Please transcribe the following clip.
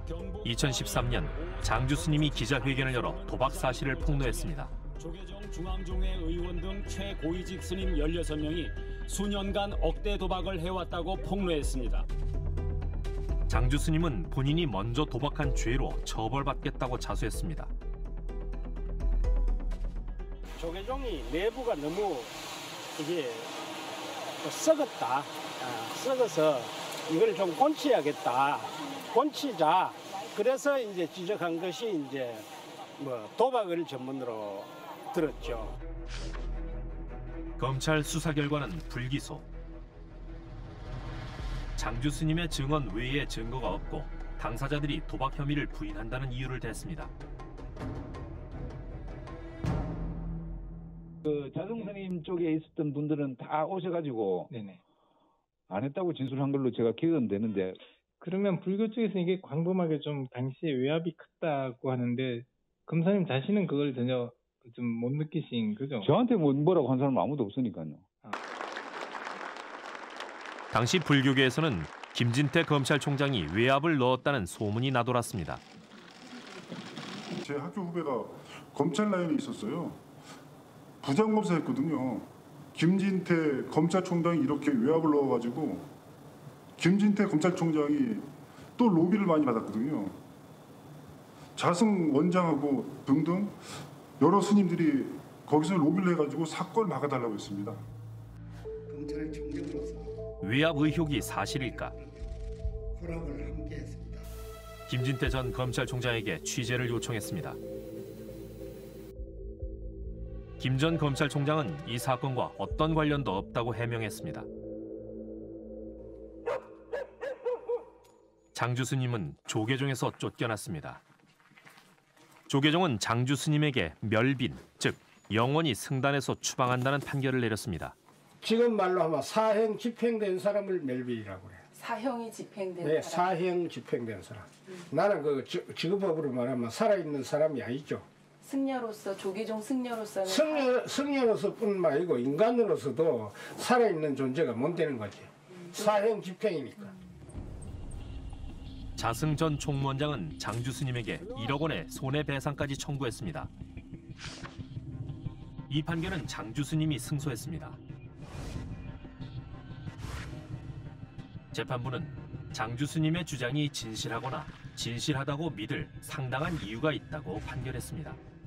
2013년 장주 스님이 기자회견을 열어 도박 사실을 폭로했습니다. 조계종 중앙종회 의원 등 최고위직 스님 16명이 수년간 억대 도박을 해왔다고 폭로했습니다. 장주 스님은 본인이 먼저 도박한 죄로 처벌받겠다고 자수했습니다. 조계종이 내부가 너무 이게 썩었다. 썩어서 이걸 좀 고쳐야겠다. 고치자. 그래서 이제 지적한 것이 이제 도박을 전문으로 들었죠. 검찰 수사 결과는 불기소. 장주 스님의 증언 외에 증거가 없고 당사자들이 도박 혐의를 부인한다는 이유를 댔습니다. 그 자성 스님 쪽에 있었던 분들은 다 오셔가지고 네네. 안 했다고 진술한 걸로 제가 기억은 되는데. 그러면 불교 쪽에서 이게 광범하게 좀 당시에 외압이 컸다고 하는데 검사님 자신은 그걸 전혀 좀 못 느끼신 거죠? 저한테 뭐라고 한 사람은 아무도 없으니까요. 당시 불교계에서는 김진태 검찰총장이 외압을 넣었다는 소문이 나돌았습니다. 제 학교 후배가 검찰 라인에 있었어요. 부장검사였거든요. 김진태 검찰총장이 이렇게 외압을 넣어가지고 김진태 검찰총장이 또 로비를 많이 받았거든요. 자승 원장하고 등등 여러 스님들이 거기서 로비를 해가지고 사건을 막아달라고 했습니다. 검찰총장으로서 외압 의혹이 사실일까? 허락을 함께 했습니다. 김진태 전 검찰총장에게 취재를 요청했습니다. 김 전 검찰총장은 이 사건과 어떤 관련도 없다고 해명했습니다. 장주 스님은 조계종에서 쫓겨났습니다. 조계종은 장주 스님에게 멸빈, 즉 영원히 승단에서 추방한다는 판결을 내렸습니다. 지금 말로 하면 사형 집행된 사람을 멸빈이라고 그래요. 사형이 집행된 네, 사람? 사형 집행된 사람. 나는 그 직업법으로 말하면 살아있는 사람이 아니죠. 승려로서, 조계종 승려로서는 승려로서뿐만 아니고 인간으로서도 살아있는 존재가 못 되는 거지. 사형 집행이니까. 자승 전 총무원장은 장주 스님에게 1억 원의 손해배상까지 청구했습니다. 이 판결은 장주 스님이 승소했습니다. 재판부는 장주 스님의 주장이 진실하거나 진실하다고 믿을 상당한 이유가 있다고 판결했습니다.